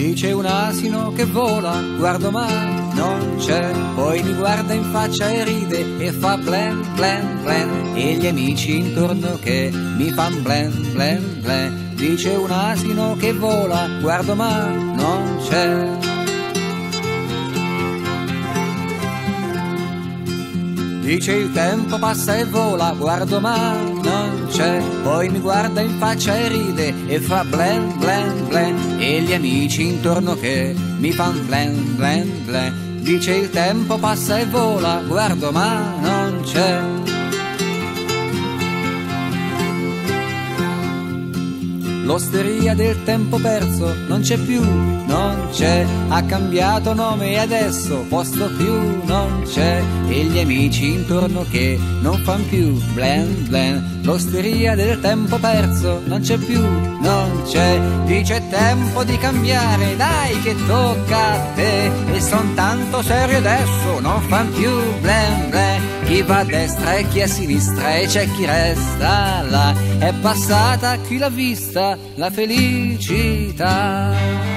Dice un asino che vola, guardo ma non c'è, poi mi guarda in faccia e ride e fa blen blen blen, e gli amici intorno che mi fan blen blen blen. Dice un asino che vola, guardo ma non c'è. Dice il tempo passa e vola, guardo ma non c'è, poi mi guarda in faccia e ride e fa blen blen blen, e gli amici intorno che mi fan blen blen blen. Dice il tempo passa e vola, guardo ma non c'è. L'osteria del tempo perso non c'è più, non c'è, ha cambiato nome e adesso posto più non c'è, e gli amici intorno che non fan più blen blen. L'osteria del tempo perso non c'è più, non c'è, dice tempo di cambiare, dai che tocca a te, e son tanto serio adesso, non fan più blen blen. Chi va a destra e chi a sinistra e c'è chi resta là, è passata qui la vista, la felicità.